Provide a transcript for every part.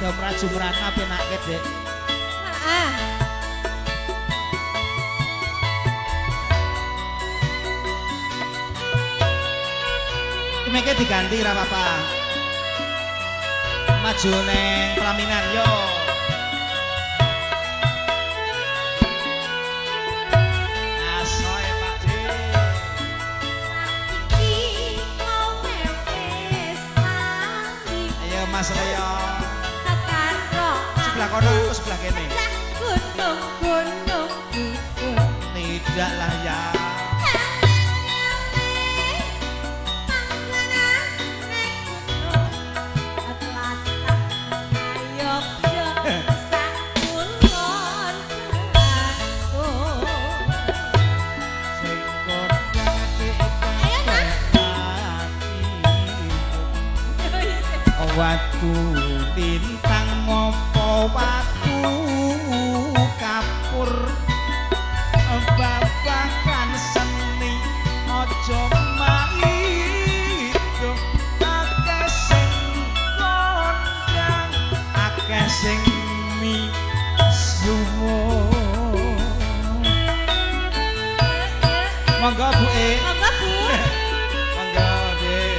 rada mraju-mrana penake, Dek. Heeh. Meke diganti ra apa-apa. Maju neng pelaminan yo. Asoe Pak D. Iki mau mepes sami. Ayo Mas Raya. Tekan kok. Sebelah kono aku sebelah kene. Gunung-gunung gugur. Tidak lah ya. Watu lintang mopo watu kapur babakan seni ojo maido akeh sing kondang akeh sing misuwun monggo Bu Monggo Bu. monggo Dek.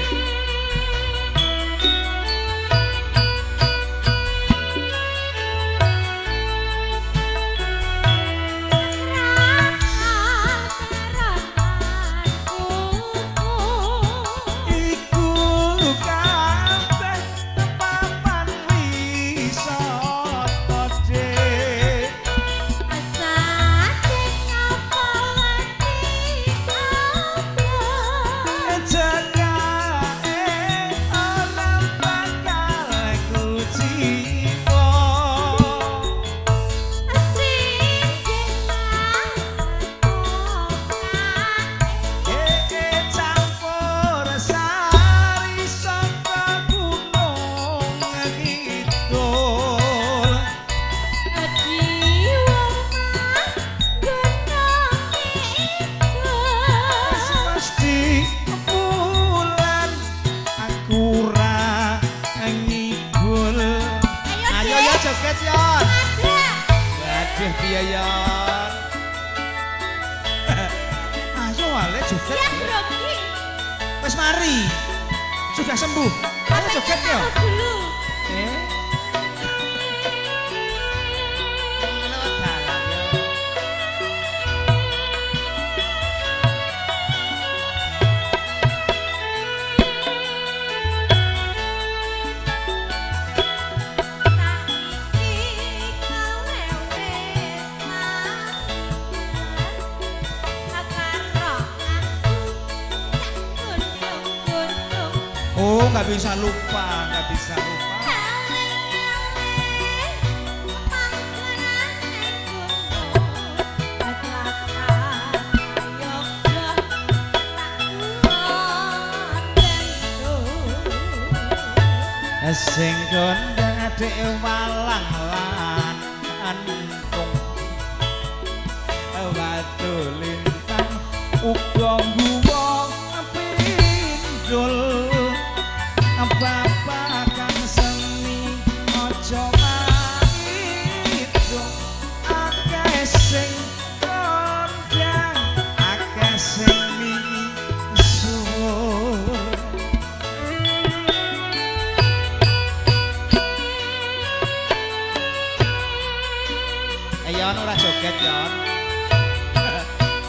Joget Yon. Waduh piye Yon. Ayo wale joget. Ya grogi. Wis mari. Sudah sembuh. Ayo joget yo. Dulu. Lewat dalan yo. Oh, nggak bisa lupa, nggak bisa lupa. Sing gondang adek walang lan antung watu lintang uga guwa pindul babakan seni ojo maido akeh sing kondang akeh sing misuwur. Yon ora joget Yon.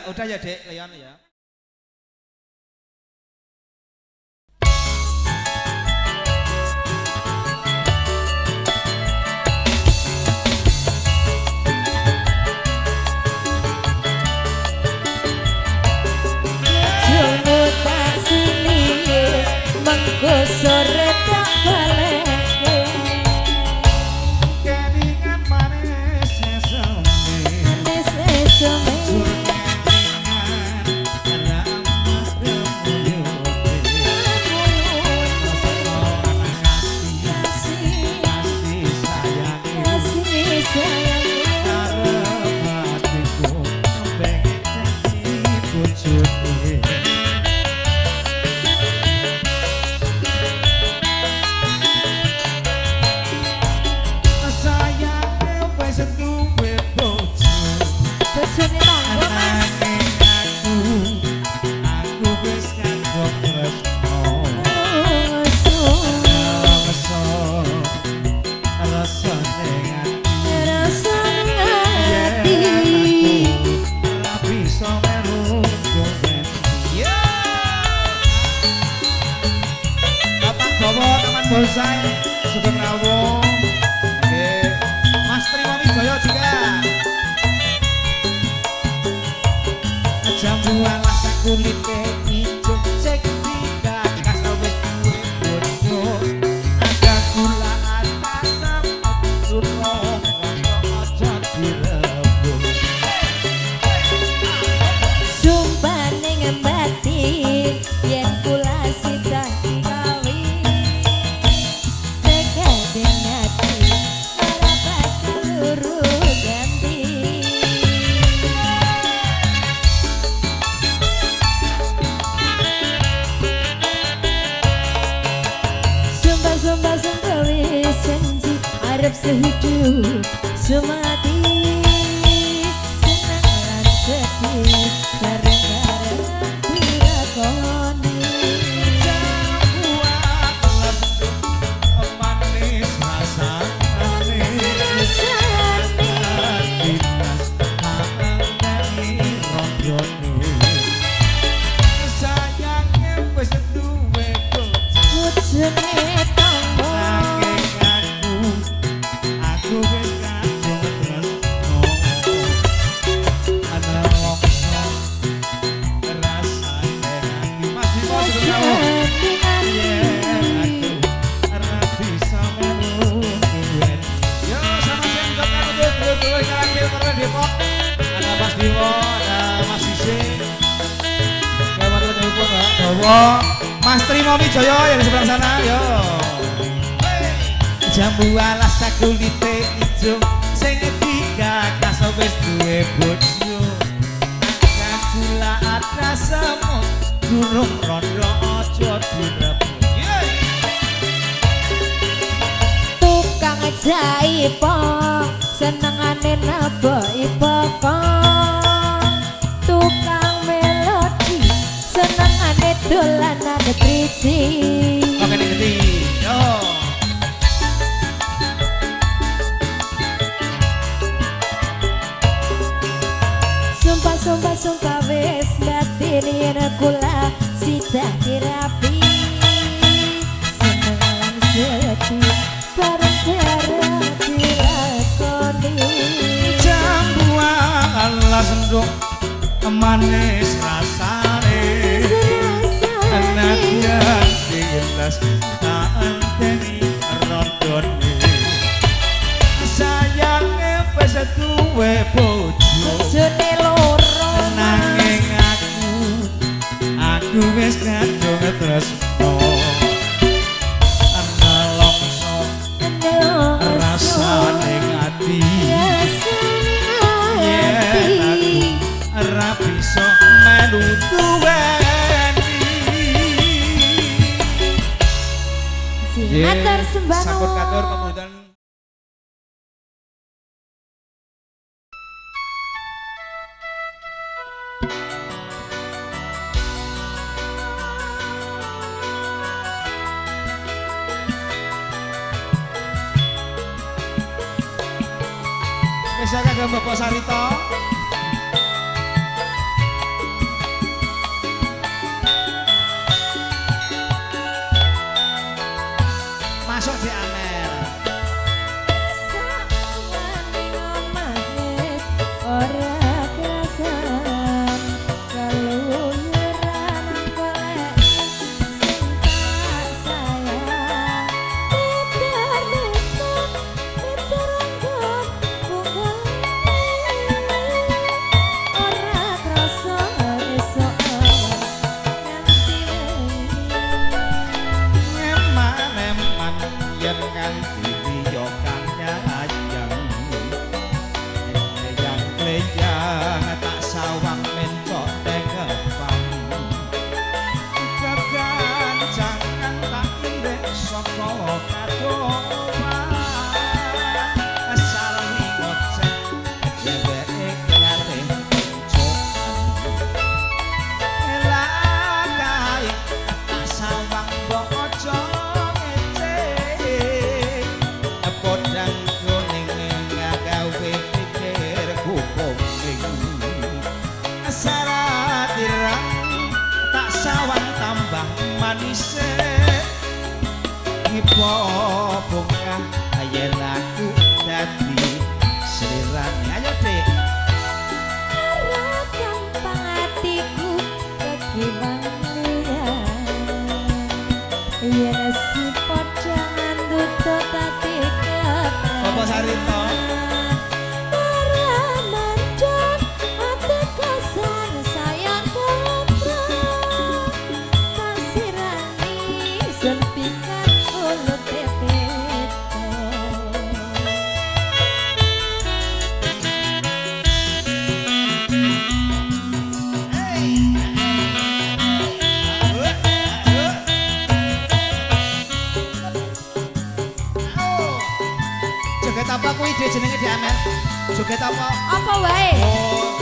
Udah ya, Dek, Leon ya. Sore tak balik Keningan manis sesame Bonsai Sugeng Rawo Mas Trimo Wijoyo juga Jambuan lasak kulite ijo sing digagas wis duwe bojo ada gula ada suno aja direbut sumpah ning batin yen kula sida arep sehidup semati senang lan sedih bareng-bareng dilakoni Jambuan manis rasane dinas tangi ronjone sayangnya wis duwe bojone Mas Trimo Wijoyo yang di sebelah sana, yo. Jambuan lasak kulite ijo sing digagas wis duwe bojo. Ada gula ada semut, durung rondo aja direbut. tukang jaipo senengane naboki pokok tukang melodi senengane dolanan trisi Oke ngerti. Yo. Sumpah wis batin yen kula sidah dirapi seneng sedih bareng-bareng dilakoni Jambuan lasenduk manis rasane enak yang digelas tak anteni rondone sayangnya wis duwe bojo bojone loro nanging aku wis kadung tresno ana longso rasane ati yen aku ora bisa melu duweni Atur sembah sambut katur pembuatan spesial kagak Bapak Sarito tambah manis ngipo bunga yen aku dadi slirane ayo Dik gampang hatiku kegimannya yen si padha ngandut tati Bapak Sarito joget apa kuwi Dik jenenge Dik Amel? Joget apa? Apa wae? Oh.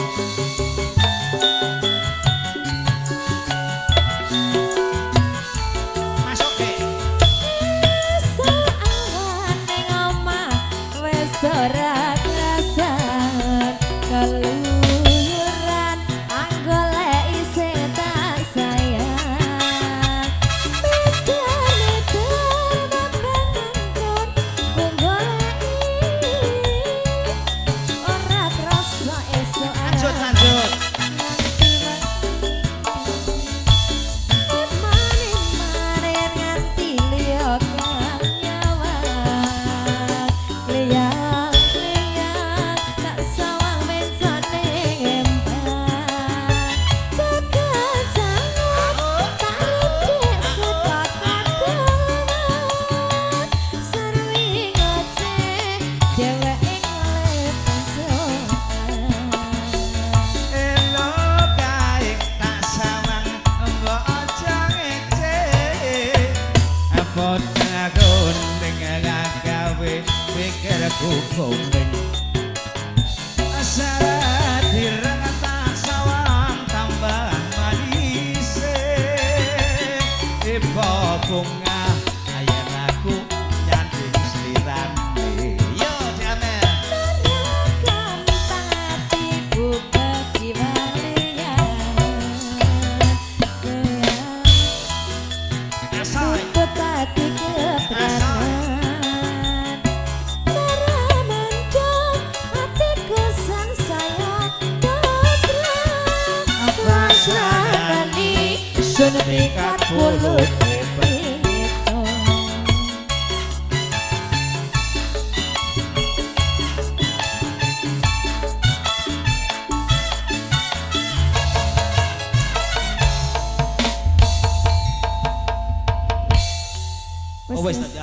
Masuk Dik. Sawan ning omah wis ora krasan keluyuran anggoleki sing tak sayang Lanjut. Kukumin asal dirang tak sawang tambah manis ipo bunga ayen aku nyanding slirane yo Amel gampang hatiku kegiwalian asal tati kebenaran Senekat pulut oh wes